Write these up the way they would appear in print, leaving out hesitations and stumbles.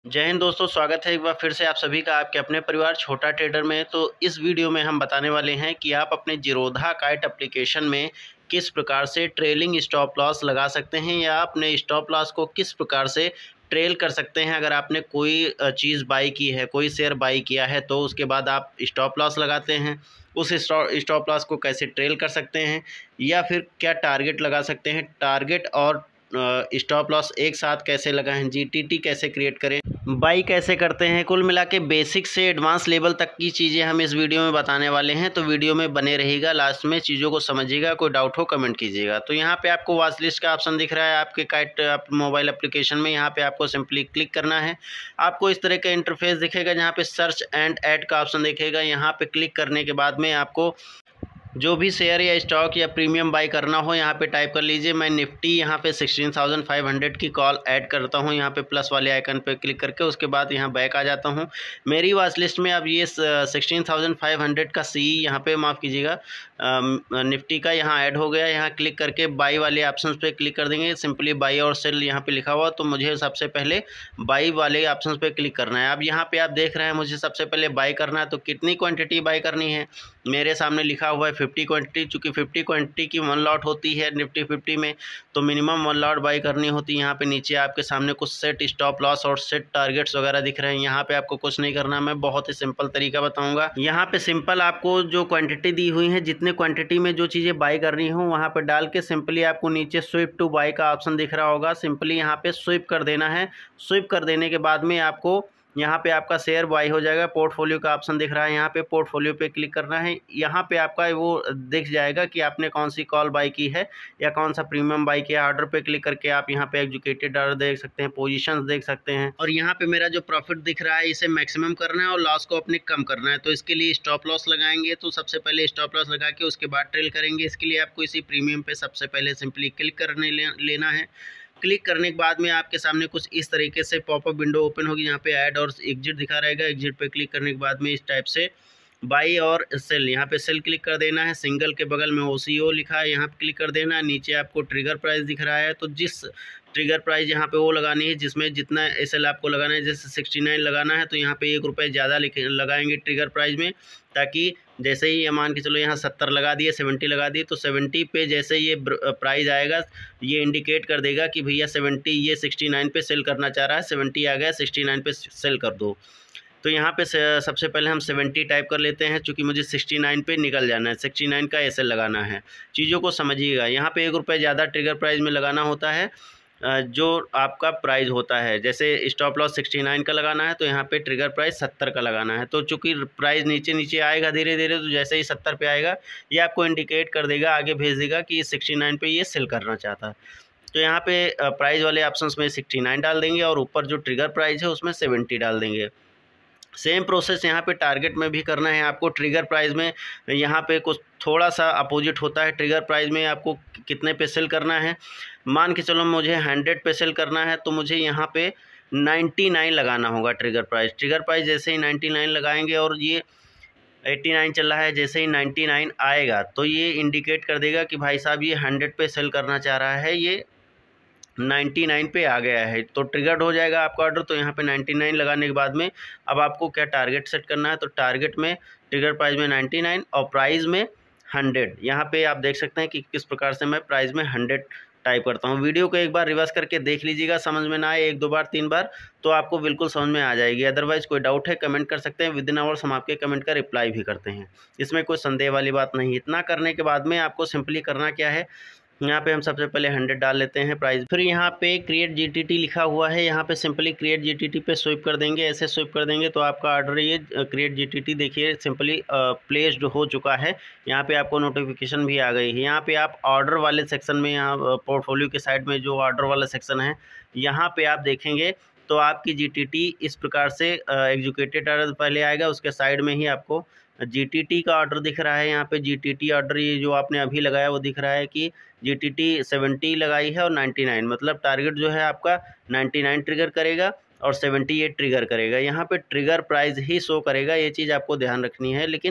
जय हिंद दोस्तों, स्वागत है एक बार फिर से आप सभी का आपके अपने परिवार छोटा ट्रेडर में। तो इस वीडियो में हम बताने वाले हैं कि आप अपने जीरोधा काइट एप्लीकेशन में किस प्रकार से ट्रेलिंग स्टॉप लॉस लगा सकते हैं या अपने स्टॉप लॉस को किस प्रकार से ट्रेल कर सकते हैं। अगर आपने कोई चीज़ बाई की है, कोई शेयर बाई किया है, तो उसके बाद आप स्टॉप लॉस लगाते हैं, उस स्टॉप लॉस को कैसे ट्रेल कर सकते हैं या फिर क्या टारगेट लगा सकते हैं। टारगेट और स्टॉप लॉस एक साथ कैसे लगाएं, जीटीटी कैसे क्रिएट करें, बाई कैसे करते हैं, कुल मिला के बेसिक से एडवांस लेवल तक की चीज़ें हम इस वीडियो में बताने वाले हैं। तो वीडियो में बने रहिएगा, लास्ट में चीज़ों को समझिएगा। कोई डाउट हो कमेंट कीजिएगा। तो यहाँ पे आपको वॉच लिस्ट का ऑप्शन दिख रहा है आपके काइट मोबाइल एप्लीकेशन में। यहाँ पे आपको सिंपली क्लिक करना है। आपको इस तरह का इंटरफेस दिखेगा जहाँ पे सर्च एंड ऐड का ऑप्शन दिखेगा। यहाँ पे क्लिक करने के बाद में आपको जो भी शेयर या स्टॉक या प्रीमियम बाई करना हो यहाँ पे टाइप कर लीजिए। मैं निफ्टी यहाँ पे 16,500 की कॉल ऐड करता हूँ। यहाँ पे प्लस वाले आइकन पे क्लिक करके उसके बाद यहाँ बैक आ जाता हूँ। मेरी वॉच लिस्ट में अब ये 16,500 का सी यहाँ पे माफ़ कीजिएगा निफ्टी का यहाँ ऐड हो गया। यहाँ क्लिक करके बाई वाले ऑप्शन पे क्लिक कर देंगे। सिंपली बाई और सेल यहाँ पे लिखा हुआ, तो मुझे सबसे पहले बाई वाले ऑप्शन पे क्लिक करना है। अब यहाँ पे आप देख रहे हैं मुझे सबसे पहले बाई करना है, तो कितनी क्वांटिटी बाई करनी है मेरे सामने लिखा हुआ है 50 क्वांटिटी। चूँकि 50 क्वांटिटी की 1 लॉट होती है निफ्टी 50 में, तो मिनिमम 1 लॉट बाई करनी होती है। यहाँ पे नीचे आपके सामने कुछ सेट स्टॉप लॉस और सेट टारगेट्स वगैरह दिख रहे हैं। यहाँ पे आपको कुछ नहीं करना, मैं बहुत ही सिंपल तरीका बताऊंगा। यहाँ पे सिंपल आपको जो क्वांटिटी दी हुई है, जितने क्वांटिटी में जो चीज़ें बाई करनी हो वहाँ पे डाल के सिंपली आपको नीचे स्विप टू बाई का ऑप्शन दिख रहा होगा। सिंपली यहाँ पे स्विप कर देना है। स्विप कर देने के बाद में आपको यहाँ पे आपका शेयर बाई हो जाएगा। पोर्टफोलियो का ऑप्शन दिख रहा है, यहाँ पे पोर्टफोलियो पे क्लिक करना है। यहाँ पे आपका वो दिख जाएगा कि आपने कौन सी कॉल बाई की है या कौन सा प्रीमियम बाई किया। ऑर्डर पे क्लिक करके आप यहाँ पे एग्जीक्यूटेड ऑर्डर देख सकते हैं, पोजीशंस देख सकते हैं। और यहाँ पे मेरा जो प्रॉफिट दिख रहा है इसे मैक्सिमम करना है और लॉस को अपने कम करना है। तो इसके लिए स्टॉप लॉस लगाएंगे। तो सबसे पहले स्टॉप लॉस लगा के उसके बाद ट्रेल करेंगे। इसके लिए आपको इसी प्रीमियम पे सबसे पहले सिंपली क्लिक करने लेना है। क्लिक करने के बाद में आपके सामने कुछ इस तरीके से पॉपअप विंडो ओपन होगी। यहाँ पे ऐड और एग्जिट दिखा रहेगा। एग्जिट पे क्लिक करने के बाद में इस टाइप से बाई और सेल, यहाँ पे सेल क्लिक कर देना है। सिंगल के बगल में OCO लिखा है, यहाँ पे क्लिक कर देना है। नीचे आपको ट्रिगर प्राइस दिख रहा है, तो जिस ट्रिगर प्राइस यहाँ पे वो लगानी है जिसमें जितना SL आपको लगाना है। जैसे 69 लगाना है तो यहाँ पे 1 रुपये ज़्यादा लगाएंगे ट्रिगर प्राइस में, ताकि जैसे ही मान के चलो यहाँ 70 लगा दिए, 70 लगा दिए, तो 70 पे जैसे ये प्राइस आएगा ये इंडिकेट कर देगा कि भैया 70 ये 69 पे सेल करना चाह रहा है। 70 आ गया, 69 पे सेल कर दो। तो यहाँ पे सबसे पहले हम 70 टाइप कर लेते हैं, चूँकि मुझे 69 पे निकल जाना है, 69 का SL लगाना है। चीज़ों को समझिएगा, यहाँ पे 1 रुपये ज़्यादा ट्रिगर प्राइस में लगाना होता है जो आपका प्राइस होता है। जैसे स्टॉप लॉस 69 का लगाना है तो यहाँ पे ट्रिगर प्राइस 70 का लगाना है। तो चूँकि प्राइस नीचे नीचे आएगा धीरे धीरे, तो जैसे ही 70 पे आएगा ये आपको इंडिकेट कर देगा, आगे भेज देगा कि 69 पे ये सेल करना चाहता है। तो यहाँ पे प्राइस वाले ऑप्शंस में 69 डाल देंगे और ऊपर जो ट्रिगर प्राइस है उसमें 70 डाल देंगे। सेम प्रोसेस यहाँ पे टारगेट में भी करना है आपको। ट्रिगर प्राइस में यहाँ पे कुछ थोड़ा सा अपोजिट होता है। ट्रिगर प्राइस में आपको कितने पे सेल करना है, मान के चलो मुझे 100 पे सेल करना है, तो मुझे यहाँ पे 99 लगाना होगा ट्रिगर प्राइस। ट्रिगर प्राइस जैसे ही 99 लगाएंगे और ये 89 चल रहा है, जैसे ही 99 आएगा तो ये इंडिकेट कर देगा कि भाई साहब ये 100 पे सेल करना चाह रहा है, ये 99 पे आ गया है, तो ट्रिगर्ड हो जाएगा आपका ऑर्डर। तो यहाँ पे 99 लगाने के बाद में अब आपको क्या टारगेट सेट करना है, तो टारगेट में ट्रिगर प्राइस में 99 और प्राइस में 100। यहाँ पे आप देख सकते हैं कि किस प्रकार से मैं प्राइस में 100 टाइप करता हूँ। वीडियो को एक बार रिवर्स करके देख लीजिएगा, समझ में ना आए 1 2 बार 3 बार तो आपको बिल्कुल समझ में आ जाएगी। अदरवाइज़ कोई डाउट है कमेंट कर सकते हैं, विदिन आवर्स हम आपके कमेंट का रिप्लाई भी करते हैं, इसमें कोई संदेह वाली बात नहीं। इतना करने के बाद में आपको सिंपली करना क्या है, यहाँ पे हम सबसे पहले 100 डाल लेते हैं प्राइस। फिर यहाँ पे क्रिएट जीटीटी लिखा हुआ है, यहाँ पे सिंपली क्रिएट जीटीटी पे स्विप कर देंगे। ऐसे स्विप कर देंगे तो आपका ऑर्डर ये क्रिएट जीटीटी देखिए सिंपली प्लेस्ड हो चुका है। यहाँ पे आपको नोटिफिकेशन भी आ गई है। यहाँ पे आप ऑर्डर वाले सेक्शन में, यहाँ पोर्टफोलियो के साइड में जो ऑर्डर वाला सेक्शन है, यहाँ पे आप देखेंगे तो आपकी जीटीटी इस प्रकार से एग्जीक्यूटेड ऑर्डर पहले आएगा, उसके साइड में ही आपको जीटीटी का ऑर्डर दिख रहा है। यहाँ पे जीटीटी ऑर्डर ये जो आपने अभी लगाया वो दिख रहा है कि जीटीटी 70 लगाई है और 99, मतलब टारगेट जो है आपका 99 ट्रिगर करेगा और 78 ट्रिगर करेगा। यहाँ पे ट्रिगर प्राइस ही शो करेगा, ये चीज़ आपको ध्यान रखनी है। लेकिन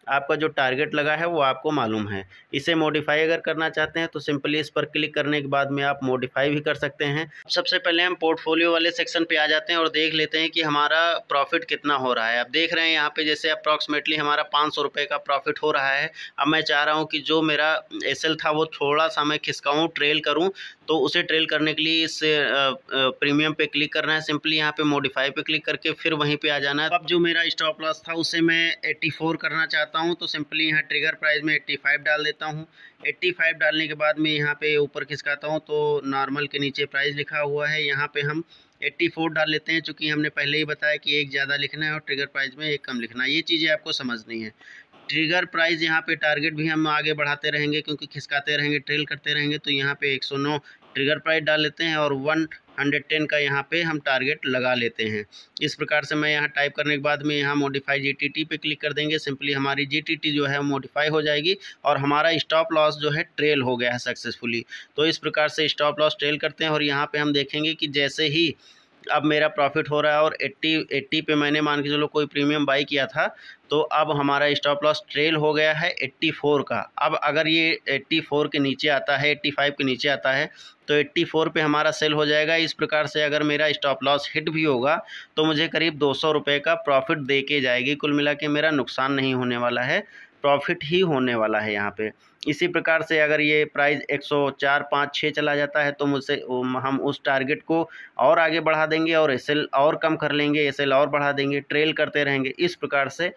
आपका जो टारगेट लगा है वो आपको मालूम है। इसे मॉडिफाई अगर करना चाहते हैं तो सिंपली इस पर क्लिक करने के बाद में आप मॉडिफाई भी कर सकते हैं। सबसे पहले हम पोर्टफोलियो वाले सेक्शन पे आ जाते हैं और देख लेते हैं कि हमारा प्रॉफिट कितना हो रहा है। आप देख रहे हैं यहाँ पे जैसे अप्रॉक्सीमेटली हमारा 500 रुपये का प्रॉफिट हो रहा है। अब मैं चाह रहा हूँ कि जो मेरा एसएल था वो थोड़ा सा मैं खिसकाऊँ, ट्रेल करूँ, तो उसे ट्रेल करने के लिए इस प्रीमियम पे क्लिक करना है। सिंपली यहाँ पे मॉडिफाई पे क्लिक करके फिर वहीं पे आ जाना है। अब जो मेरा स्टॉप लॉस था उसे मैं 84 करना चाहता हूँ, तो सिंपली यहाँ ट्रिगर प्राइस में 85 डाल देता हूँ। 85 डालने के बाद में यहाँ पे ऊपर खिसकाता हूँ तो नॉर्मल के नीचे प्राइस लिखा हुआ है, यहाँ पे हम 84 डाल लेते हैं, चूँकि हमने पहले ही बताया कि एक ज़्यादा लिखना है और ट्रिगर प्राइस में एक कम लिखना है। ये चीज़ें आपको समझनी है। ट्रिगर प्राइस यहाँ पे टारगेट भी हम आगे बढ़ाते रहेंगे क्योंकि खिसकाते रहेंगे, ट्रेल करते रहेंगे, तो यहाँ पे 109 ट्रिगर प्राइस डाल लेते हैं और 110 का यहाँ पे हम टारगेट लगा लेते हैं। इस प्रकार से मैं यहाँ टाइप करने के बाद में यहाँ मॉडिफाई जीटीटी पे क्लिक कर देंगे। सिंपली हमारी जीटीटी जो है मॉडिफाई हो जाएगी और हमारा स्टॉप लॉस जो है ट्रेल हो गया है सक्सेसफुली। तो इस प्रकार से स्टॉप लॉस ट्रेल करते हैं और यहाँ पे हम देखेंगे कि जैसे ही अब मेरा प्रॉफिट हो रहा है और 80 पे मैंने मान के चलो कोई प्रीमियम बाई किया था, तो अब हमारा स्टॉप लॉस ट्रेल हो गया है 84 का। अब अगर ये 84 के नीचे आता है, 85 के नीचे आता है, तो 84 पे हमारा सेल हो जाएगा। इस प्रकार से अगर मेरा स्टॉप लॉस हिट भी होगा तो मुझे करीब 200 रुपये का प्रॉफिट दे के जाएगी। कुल मिला के मेरा नुकसान नहीं होने वाला है, प्रॉफिट ही होने वाला है यहाँ पे। इसी प्रकार से अगर ये प्राइस 104, 5, 6 चला जाता है तो मुझसे हम उस टारगेट को और आगे बढ़ा देंगे और एसएल और कम कर लेंगे, एसएल और बढ़ा देंगे, ट्रेल करते रहेंगे। इस प्रकार से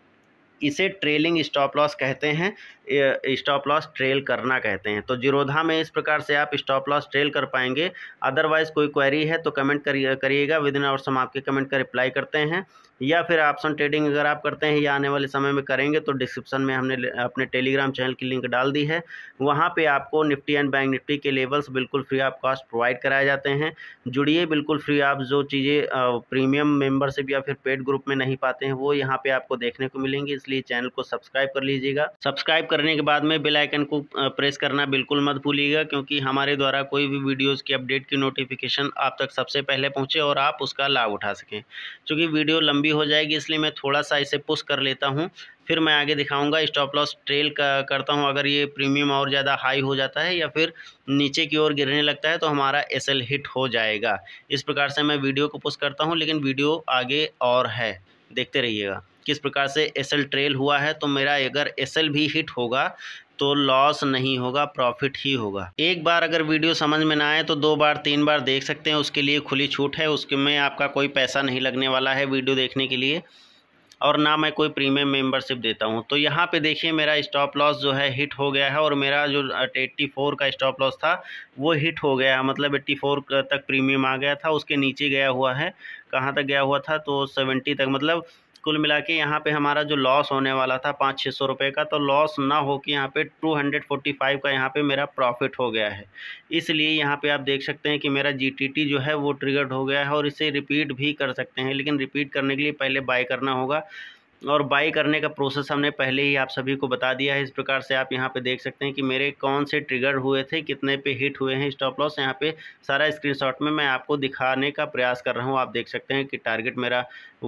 इसे ट्रेलिंग स्टॉप लॉस कहते हैं, स्टॉप लॉस ट्रेल करना कहते हैं। तो जीरोधा में इस प्रकार से आप स्टॉप लॉस ट्रेल कर पाएंगे। अदरवाइज़ कोई क्वेरी है तो कमेंट करिएगा, विद इन आवर्स हम आपके कमेंट का रिप्लाई करते हैं। या फिर ऑप्शन ट्रेडिंग अगर आप करते हैं या आने वाले समय में करेंगे तो डिस्क्रिप्शन में हमने अपने टेलीग्राम चैनल की लिंक डाल दी है। वहाँ पे आपको निफ्टी एंड बैंक निफ्टी के लेवल्स बिल्कुल फ्री ऑफ कॉस्ट प्रोवाइड कराए जाते हैं। जुड़िए बिल्कुल फ्री। आप जो चीज़ें प्रीमियम मेंबरशिप या फिर पेड ग्रुप में नहीं पाते हैं वो यहाँ पे आपको देखने को मिलेंगी, इसलिए चैनल को सब्सक्राइब कर लीजिएगा। सब्सक्राइब करने के बाद में बेल आइकन को प्रेस करना बिल्कुल मत भूलिएगा, क्योंकि हमारे द्वारा कोई भी वीडियोज़ की अपडेट की नोटिफिकेशन आप तक सबसे पहले पहुँचे और आप उसका लाभ उठा सकें। चूँकि वीडियो लंबी हो जाएगी इसलिए मैं थोड़ा सा इसे पुश कर लेता हूँ, फिर मैं आगे दिखाऊंगा। स्टॉप लॉस ट्रेल करता हूँ। अगर ये प्रीमियम और ज़्यादा हाई हो जाता है या फिर नीचे की ओर गिरने लगता है तो हमारा एसएल हिट हो जाएगा। इस प्रकार से मैं वीडियो को पुश करता हूँ, लेकिन वीडियो आगे और है, देखते रहिएगा किस प्रकार से एसएल ट्रेल हुआ है। तो मेरा अगर एसएल भी हिट होगा तो लॉस नहीं होगा, प्रॉफिट ही होगा। एक बार अगर वीडियो समझ में ना आए तो 2 बार 3 बार देख सकते हैं, उसके लिए खुली छूट है। उसके में आपका कोई पैसा नहीं लगने वाला है वीडियो देखने के लिए, और ना मैं कोई प्रीमियम मेंबरशिप देता हूं। तो यहाँ पे देखिए मेरा स्टॉप लॉस जो है हिट हो गया है और मेरा जो 84 का स्टॉप लॉस था वो हिट हो गया है, मतलब 84 तक प्रीमियम आ गया था, उसके नीचे गया हुआ है। कहाँ तक गया हुआ था तो 70 तक। मतलब कुल मिला के यहाँ पे हमारा जो लॉस होने वाला था 500-600 रुपये का, तो लॉस ना हो कि यहाँ पे 245 का यहाँ पे मेरा प्रॉफिट हो गया है। इसलिए यहाँ पे आप देख सकते हैं कि मेरा जीटीटी जो है वो ट्रिगर्ड हो गया है और इसे रिपीट भी कर सकते हैं, लेकिन रिपीट करने के लिए पहले बाय करना होगा और बाई करने का प्रोसेस हमने पहले ही आप सभी को बता दिया है। इस प्रकार से आप यहाँ पे देख सकते हैं कि मेरे कौन से ट्रिगर हुए थे, कितने पे हिट हुए हैं स्टॉप लॉस। यहाँ पे सारा स्क्रीनशॉट में मैं आपको दिखाने का प्रयास कर रहा हूँ। आप देख सकते हैं कि टारगेट मेरा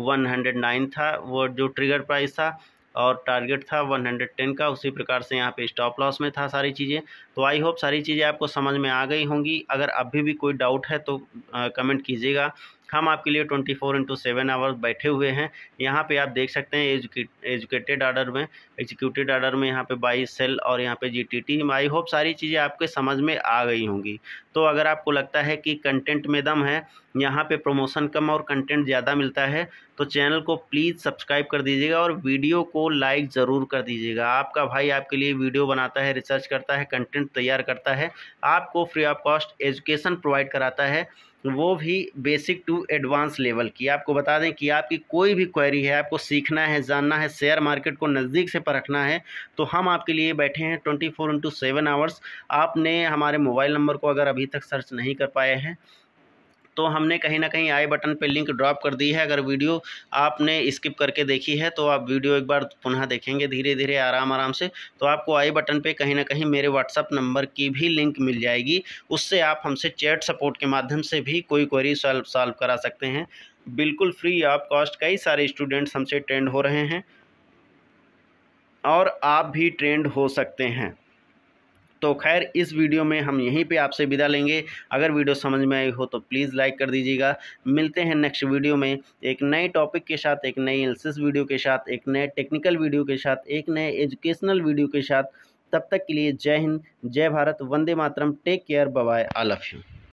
109 था, वो जो ट्रिगर प्राइस था, और टारगेट था 110 का। उसी प्रकार से यहाँ पे स्टॉप लॉस में था सारी चीज़ें। तो आई होप सारी चीज़ें आपको समझ में आ गई होंगी। अगर अभी भी कोई डाउट है तो कमेंट कीजिएगा। हम आपके लिए 24/7 आवर्स बैठे हुए हैं। यहाँ पे आप देख सकते हैं एजुकेटेड ऑर्डर में, एग्जीक्यूटेड ऑर्डर में यहाँ पे बाई सेल और यहाँ पे जीटीटी। आई होप सारी चीज़ें आपके समझ में आ गई होंगी। तो अगर आपको लगता है कि कंटेंट में दम है, यहाँ पे प्रमोशन कम और कंटेंट ज़्यादा मिलता है, तो चैनल को प्लीज़ सब्सक्राइब कर दीजिएगा और वीडियो को लाइक ज़रूर कर दीजिएगा। आपका भाई आपके लिए वीडियो बनाता है, रिसर्च करता है, कंटेंट तैयार करता है, आपको free of cost education provide कराता है, वो भी बेसिक टू एडवांस लेवल की। आपको बता दें कि आपकी कोई भी क्वेरी है, आपको सीखना है, जानना है, शेयर मार्केट को नज़दीक से परखना है, तो हम आपके लिए बैठे हैं 24/7 आवर्स। आपने हमारे मोबाइल नंबर को अगर अभी तक सर्च नहीं कर पाए हैं तो हमने कहीं ना कहीं आई बटन पे लिंक ड्रॉप कर दी है। अगर वीडियो आपने स्किप करके देखी है तो आप वीडियो एक बार पुनः देखेंगे धीरे धीरे आराम से, तो आपको आई बटन पे कहीं ना कहीं मेरे व्हाट्सअप नंबर की भी लिंक मिल जाएगी। उससे आप हमसे चैट सपोर्ट के माध्यम से भी कोई क्वेरी सॉल्व करा सकते हैं, बिल्कुल फ्री ऑफ कॉस्ट। कई सारे स्टूडेंट्स हमसे ट्रेंड हो रहे हैं। और आप भी ट्रेंड हो सकते हैं। तो खैर इस वीडियो में हम यहीं पे आपसे विदा लेंगे। अगर वीडियो समझ में आई हो तो प्लीज़ लाइक कर दीजिएगा। मिलते हैं नेक्स्ट वीडियो में एक नए टॉपिक के साथ, एक नई एनालिसिस वीडियो के साथ, एक नए टेक्निकल वीडियो के साथ, एक नए एजुकेशनल वीडियो के साथ। तब तक के लिए जय हिंद, जय भारत, वंदे मातरम, take care, bye bye, I love you.